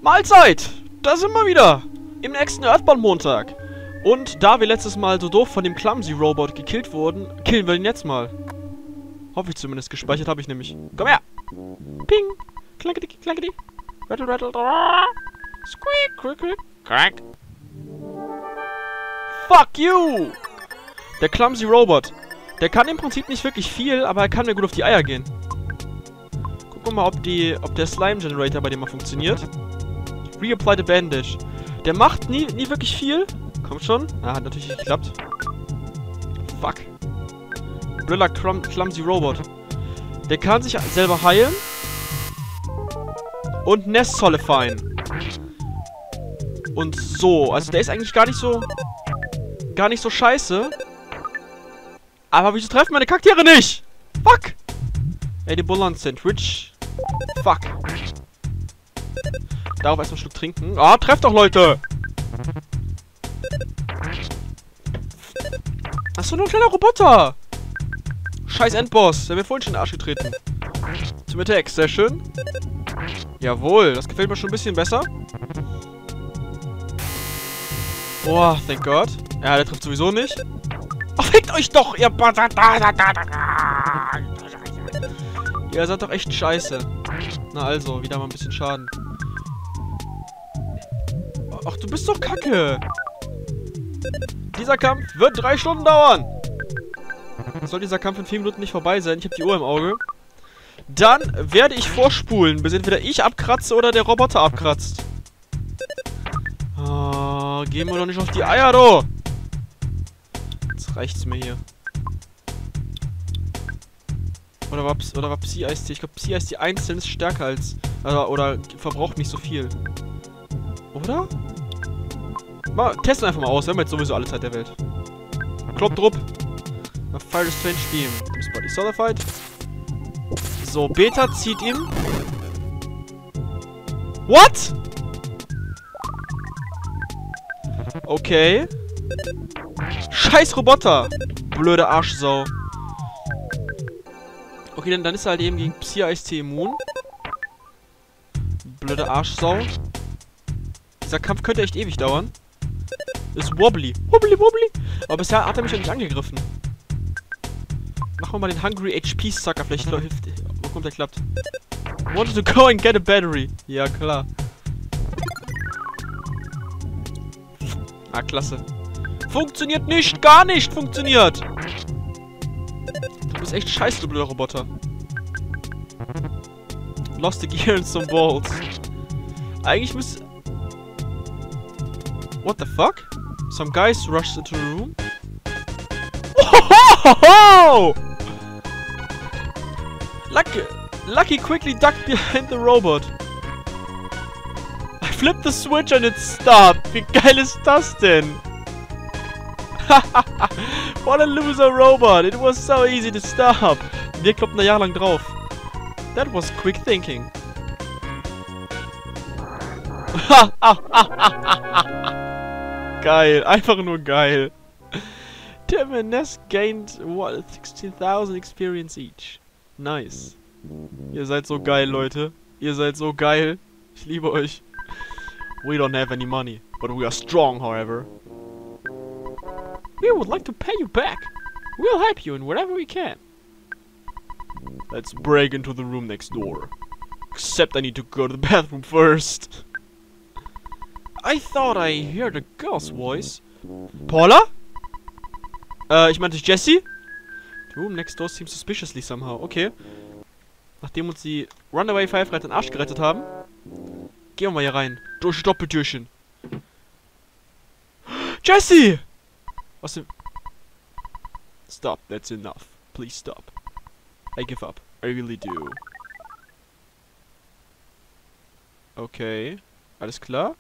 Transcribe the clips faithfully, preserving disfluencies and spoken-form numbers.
Mahlzeit! Da sind wir wieder! Im nächsten Earthbound-Montag. Und da wir letztes Mal so doof von dem Clumsy Robot gekillt wurden, killen wir ihn jetzt mal. Hoffe ich zumindest. Gespeichert habe ich nämlich. Komm her! Ping! Klackety, klackety. Rattle, rattle, squeak, quick, quick, crack. Fuck you! Der Clumsy Robot. Der kann im Prinzip nicht wirklich viel, aber er kann mir gut auf die Eier gehen. Gucken wir mal, ob, die, ob der Slime Generator bei dem mal funktioniert. Reapply the Bandage. Der macht nie, nie wirklich viel. Kommt schon. Ah, hat natürlich nicht geklappt. Fuck. Blöder Clum Clumsy Robot. Der kann sich selber heilen. Und Nest Solifyen. Und so. Also der ist eigentlich gar nicht so... Gar nicht so scheiße. Aber wieso treffen meine Charaktere nicht? Fuck! Ey, die Bullons sind rich. Fuck. Darauf erstmal einen Schluck trinken. Ah, trefft doch, Leute! Das ist doch nur ein kleiner Roboter! Scheiß Endboss. Der wäre vorhin schon in den Arsch getreten. Zum Attack. Sehr schön. Jawohl. Das gefällt mir schon ein bisschen besser. Boah, thank God. Ja, der trifft sowieso nicht. Oh, fickt euch doch, ihr Bastard! Ihr seid doch echt scheiße. Na also, wieder mal ein bisschen Schaden. Ach, du bist doch kacke. Dieser Kampf wird drei Stunden dauern. Soll dieser Kampf in vier Minuten nicht vorbei sein? Ich habe die Uhr im Auge. Dann werde ich vorspulen, bis entweder ich abkratze oder der Roboter abkratzt. Oh, gehen wir doch nicht auf die Eier, du! Jetzt reicht's mir hier. Oder war, oder war Psi-Eistee? Ich glaube, Psi-Eistee einzeln ist stärker als... Oder, oder verbraucht nicht so viel. Oder? Mal, testen einfach mal aus. Wir haben jetzt sowieso alle Zeit der Welt. Klopp drupp. Fire Strange Beam. Ist Body Solidified. So, Beta zieht ihm. What? Okay. Scheiß Roboter. Blöde Arschsau. Okay, dann, dann ist er halt eben gegen Psi-Eistee immun. Blöde Arschsau. Dieser Kampf könnte echt ewig dauern. Ist wobbly. Wobbly, wobbly. Aber bisher hat er mich ja nicht angegriffen. Machen wir mal den Hungry H P-Sucker. Vielleicht hilft... Wo kommt der klappt? Wanted to go and get a battery. Ja, klar. Ah, klasse. Funktioniert nicht. Gar nicht funktioniert. Du bist echt scheiße, du blöder Roboter. Lost the gear and some balls. Eigentlich müsste... What the fuck? Some guys rushed into the room. Whoa! Lucky, Lucky quickly ducked behind the robot. I flipped the switch and it stopped. Wie geil ist das denn? What a loser robot. It was so easy to stop. Wir kloppen da jahrelang drauf. That was quick thinking. Geil. Einfach nur geil. Tim and Ness gained what, sixteen thousand experience each. Nice. Ihr seid so geil, Leute. Ihr seid so geil. Ich liebe euch. We don't have any money, but we are strong, however. We would like to pay you back. We'll help you in whatever we can. Let's break into the room next door. Except I need to go to the bathroom first. I thought I heard a girl's voice. Paula? Äh, ich meinte Jessie? The room next door seems suspiciously somehow. Okay. Nachdem uns die Runaway Five den Arsch gerettet haben, gehen wir mal hier rein. Durch die Doppeltürchen. Jessie! Was denn? Stop, that's enough. Please stop. I give up. I really do. Okay. Alles klar?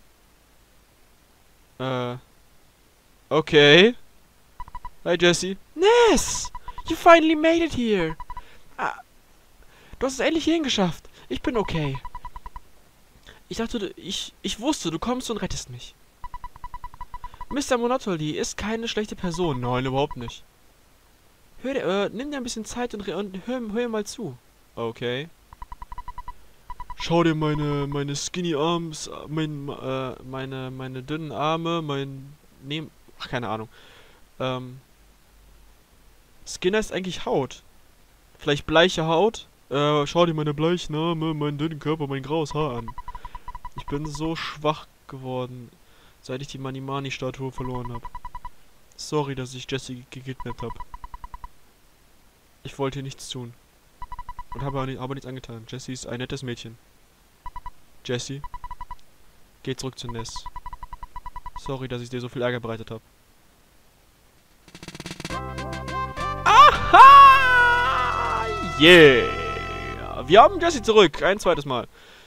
Äh. Okay. Hi, Jessie. Ness! You finally made it here. Ah, du hast es endlich hierhin geschafft. Ich bin okay. Ich dachte, ich, ich wusste, du kommst und rettest mich. Mister Monotoly ist keine schlechte Person. Nein, überhaupt nicht. Hör dir, äh, nimm dir ein bisschen Zeit und, und hör, hör mal zu. Okay. Schau dir meine, meine skinny Arms, mein, äh, meine, meine dünnen Arme, mein, nehm, ach, keine Ahnung. Ähm, Skin heißt eigentlich Haut. Vielleicht bleiche Haut. Äh, schau dir meine bleichen Arme, meinen dünnen Körper, mein graues Haar an. Ich bin so schwach geworden, seit ich die Manimani-Statue verloren habe. Sorry, dass ich Jessie gekidnappt habe. Ich wollte nichts tun. Und habe aber, aber nichts angetan. Jessie ist ein nettes Mädchen. Jessie, geh zurück zu Ness. Sorry, dass ich dir so viel Ärger bereitet habe. Aha! Yeah! Wir haben Jessie zurück. Ein zweites Mal.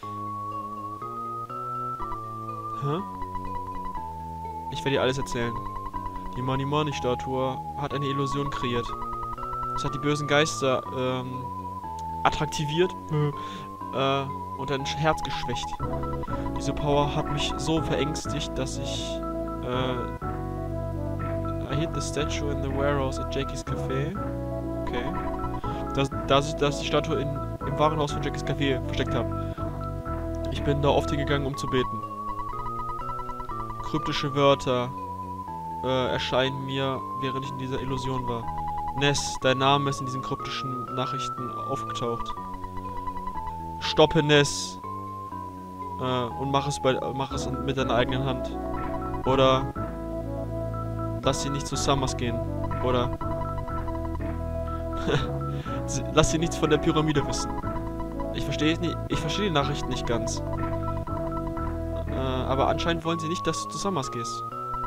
Hä? Ich werde dir alles erzählen. Die Manimani-Statue hat eine Illusion kreiert. Es hat die bösen Geister ähm, attraktiviert äh, und ein Herz geschwächt. Diese Power hat mich so verängstigt, dass ich äh, I hid the statue in the warehouse at Jackie's Café. Okay. Dass, dass ich dass die Statue in, im Warenhaus von Jackie's Café versteckt habe. Ich bin da oft hingegangen, um zu beten. Kryptische Wörter äh, erscheinen mir, während ich in dieser Illusion war. Ness, dein Name ist in diesen kryptischen Nachrichten aufgetaucht. Stoppe Ness äh, und mach es, bei, mach es mit deiner eigenen Hand. Oder lass sie nicht zu Summers gehen. Oder lass sie nichts von der Pyramide wissen. Ich verstehe nicht, ich verstehe die Nachrichten nicht ganz. Äh, aber anscheinend wollen sie nicht, dass du zu Summers gehst.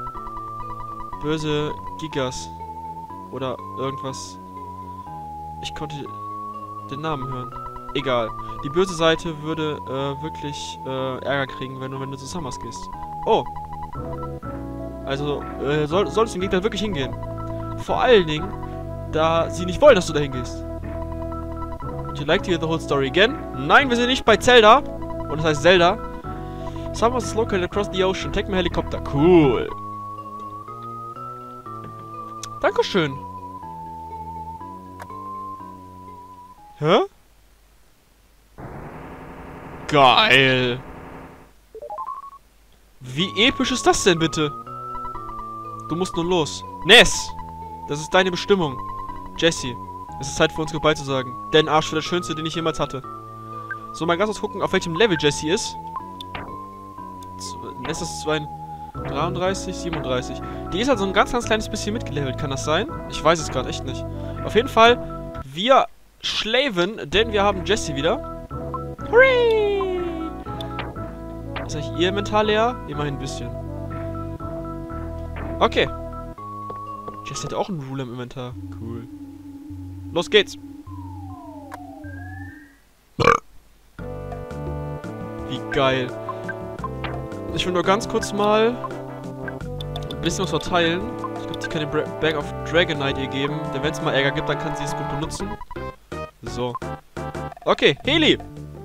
Böse Gigas. Oder irgendwas. Ich konnte den Namen hören. Egal. Die böse Seite würde äh, wirklich äh, Ärger kriegen, wenn du, wenn du zu Summers gehst. Oh. Also, äh, soll, solltest du den Gegner wirklich hingehen. Vor allen Dingen, da sie nicht wollen, dass du dahin gehst. Would you like to hear the whole story again? Nein, wir sind nicht bei Zelda. Und das heißt Zelda. Summers is located across the ocean. Take my helicopter. Cool. Dankeschön. Hä? Geil. Wie episch ist das denn bitte? Du musst nun los. Ness! Das ist deine Bestimmung. Jessie, es ist Zeit für uns Goodbye zu sagen. Dein Arsch für das Schönste, den ich jemals hatte. So, mal ganz kurz gucken, auf welchem Level Jessie ist. Ness ist zwei... dreiunddreißig, siebenunddreißig. Die ist halt so ein ganz, ganz kleines bisschen mitgelevelt. Kann das sein? Ich weiß es gerade echt nicht. Auf jeden Fall, wir schlaven, denn wir haben Jessie wieder. Hurray! Ist eigentlich ihr Inventar leer? Immerhin ein bisschen. Okay. Jessie hat auch einen Ruler im Inventar. Cool. Los geht's. Wie geil. Ich will nur ganz kurz mal ein bisschen was verteilen. Ich glaube, die kann den Bag of Dragonite ihr geben. Denn wenn es mal Ärger gibt, dann kann sie es gut benutzen. So. Okay, Heli!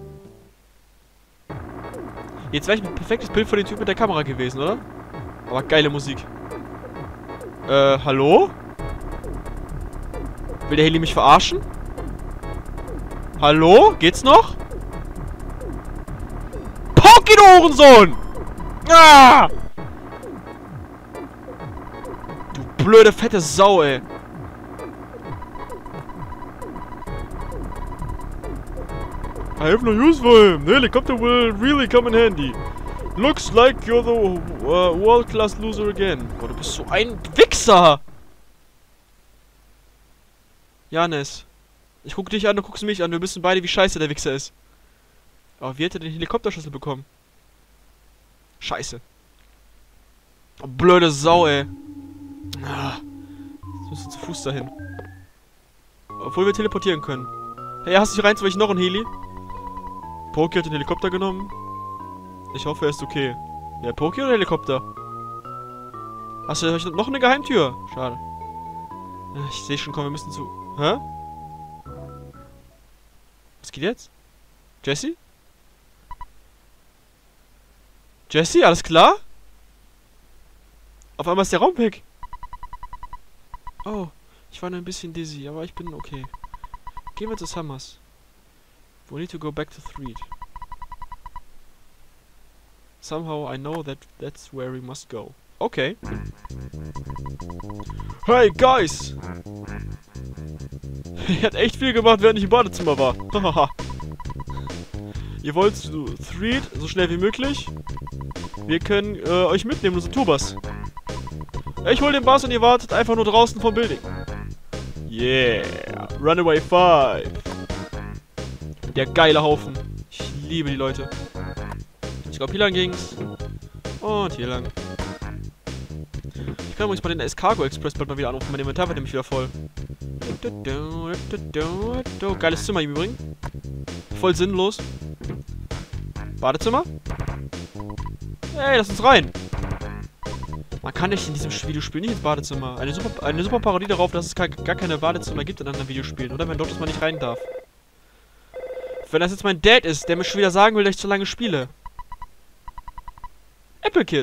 Jetzt wäre ich ein perfektes Bild von dem Typ mit der Kamera gewesen, oder? Aber geile Musik. Äh, hallo? Will der Heli mich verarschen? Hallo? Geht's noch? Poki, du Hurensohn! Ah! Du blöde, fette Sau, ey. I have no use for him. The helicopter will really come in handy. Looks like you're the uh, world-class loser again. Boah, du bist so ein Wichser. Janis. Ich gucke dich an, du guckst mich an. Wir wissen beide, wie scheiße der Wichser ist. Aber wie hat er den Helikopterschlüssel bekommen? Scheiße. Oh, blöde Sau, ey. Ah. Jetzt müssen wir zu Fuß dahin. Obwohl wir teleportieren können. Hey, hast du dich rein, weil ich noch ein Heli? Poki hat den Helikopter genommen. Ich hoffe, er ist okay. Ja, Poki oder Helikopter? Hast du noch eine Geheimtür? Schade. Ich sehe schon, komm, wir müssen zu... Hä? Was geht jetzt? Jessie? Jessie, alles klar? Auf einmal ist der Raum weg. Oh, ich war nur ein bisschen dizzy, aber ich bin okay. Gehen wir zu Summers. We need to go back to Threed. Somehow I know that that's where we must go. Okay. Hey, Guys! Ich hat echt viel gemacht, während ich im Badezimmer war. Hahaha. Ihr wollt zu Threed so schnell wie möglich? Wir können äh, euch mitnehmen, unser Tourbus. Ich hol den Bus und ihr wartet einfach nur draußen vom Building. Yeah. Runaway five. Der geile Haufen. Ich liebe die Leute. Ich glaube, hier lang ging's. Und hier lang. Ich kann übrigens mal den S-Cargo Express bald mal wieder anrufen. Mein Inventar wird nämlich wieder voll. Geiles Zimmer im Übrigen. Voll sinnlos. Badezimmer? Ey, lass uns rein. Man kann nicht in diesem Videospiel nicht ins Badezimmer. Eine super, eine super Parodie darauf, dass es gar, gar keine Badezimmer gibt in anderen Videospielen. Oder wenn dort, dass man nicht rein darf. Wenn das jetzt mein Dad ist, der mir schon wieder sagen will, dass ich zu lange spiele. Apple Kid.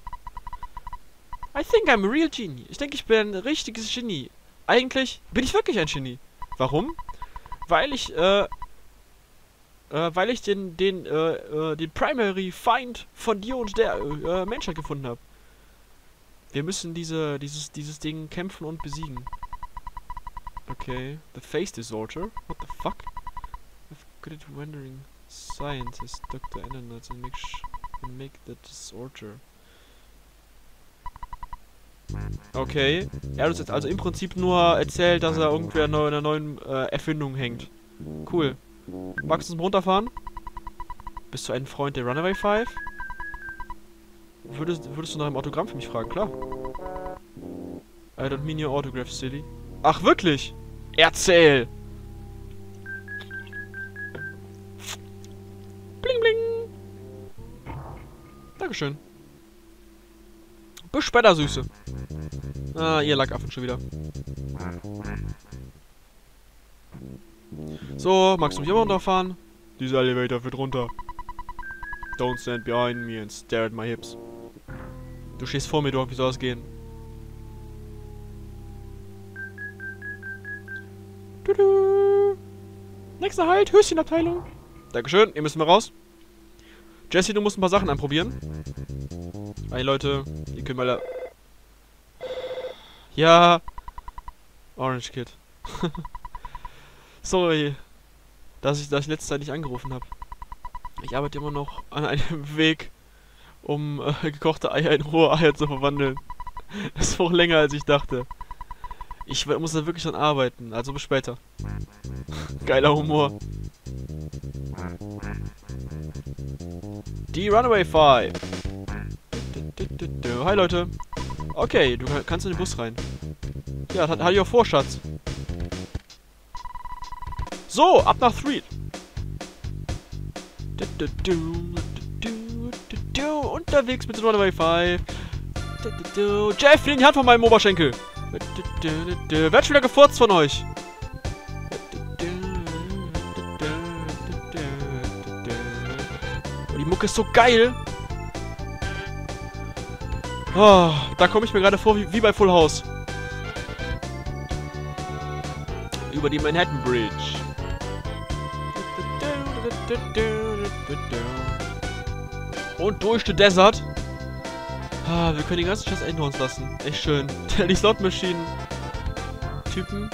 I think I'm a real genie. Ich denke, ich bin ein richtiges Genie. Eigentlich bin ich wirklich ein Genie. Warum? Weil ich, äh, äh, weil ich den, den, äh, äh, den Primary Feind von dir und der, äh, Menschheit gefunden habe. Wir müssen diese, dieses, dieses Ding kämpfen und besiegen. Okay. The Face Disorder? What the fuck? I've good at rendering scientist, Doktor Endernuts, and make, sh and make the disorder. Okay. Er hat uns jetzt also im Prinzip nur erzählt, dass er irgendwer in einer neuen äh, Erfindung hängt. Cool. Magst du uns mal runterfahren? Bist du ein Freund der Runaway five? Würdest, würdest du nach einem Autogramm für mich fragen? Klar. I don't mean your autograph, silly. Ach, wirklich? Erzähl! Bling, bling! Dankeschön. Bis später, Süße. Ah, ihr Lackaffen schon wieder. So, magst du mich immer runterfahren? Dieser Elevator führt runter. Don't stand behind me and stare at my hips. Du stehst vor mir, Dog, wie soll das gehen? Tudu. Nächster Halt, Höschenabteilung. Dankeschön, ihr müsst mal raus. Jesse, du musst ein paar Sachen anprobieren. Hey Leute, ihr könnt mal... Ja. Orange Kid. Sorry, dass ich, dass ich letzte Zeit nicht angerufen habe. Ich arbeite immer noch an einem Weg, um äh, gekochte Eier in rohe Eier zu verwandeln. Das war auch länger, als ich dachte. Ich muss da wirklich dran arbeiten, also bis später. Geiler Humor. Die Runaway five. Hi Leute. Okay, du kannst in den Bus rein. Ja, das hatte ich auch vor, Schatz. So, ab nach Threed. Unterwegs mit der Runaway five. Jeff, nimm die Hand von meinem Oberschenkel. Werd schon wieder gefurzt von euch. Oh, die Mucke ist so geil. Oh, da komme ich mir gerade vor wie, wie bei Full House. Über die Manhattan Bridge. Und durch den Desert. Ah, wir können den ganzen Scheiß hinter uns lassen. Echt schön. Die Slot-Maschinen-Typen.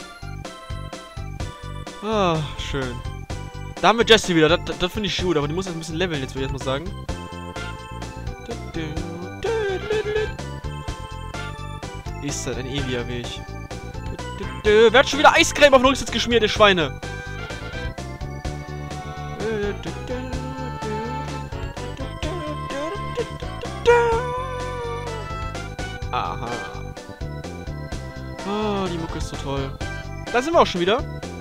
Ah, schön. Da haben wir Jessie wieder. Das, das, das finde ich gut, aber die muss jetzt ein bisschen leveln, jetzt würde ich erstmal sagen. Ist das ein ewiger Weg. Wer hat schon wieder Eiscreme auf den Rücksitz geschmiert, ihr Schweine? Aha. Oh, die Mucke ist so toll. Da sind wir auch schon wieder.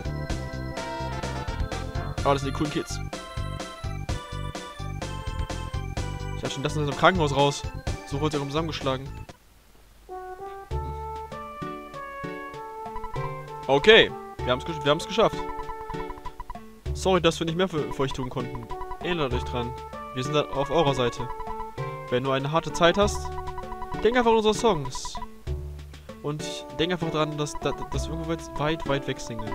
Oh, das sind die coolen Kids. Ich dachte schon, das ist aus dem Krankenhaus raus. So wurde er zusammengeschlagen. Okay, wir haben es wir haben's geschafft. Sorry, dass wir nicht mehr für, für euch tun konnten. Erinnert euch dran. Wir sind auf eurer Seite. Wenn du eine harte Zeit hast, denk einfach an unsere Songs. Und denk einfach dran, dass, dass, dass wir irgendwo weit, weit weg singen.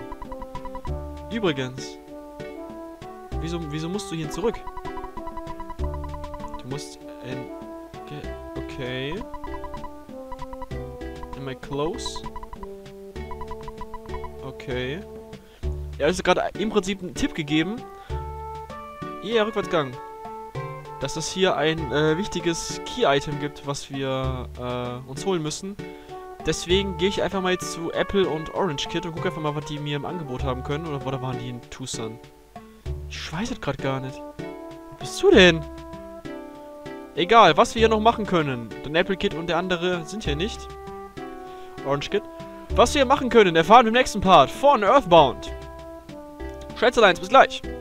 Übrigens, wieso, wieso musst du hierhin zurück? Du musst And get, okay. Am I close? Okay. Er hat gerade im Prinzip einen Tipp gegeben. Ja, Rückwärtsgang. Dass es hier ein äh, wichtiges Key-Item gibt, was wir äh, uns holen müssen. Deswegen gehe ich einfach mal jetzt zu Apple und Orange Kid und gucke einfach mal, was die mir im Angebot haben können. Oder, oder waren die in Tucson? Ich weiß es gerade gar nicht. Wo bist du denn? Egal, was wir hier noch machen können. Denn Apple Kid und der andere sind hier nicht. Orange Kid. Was wir hier machen können, erfahren wir im nächsten Part von Earthbound. Schätzeleins, bis gleich.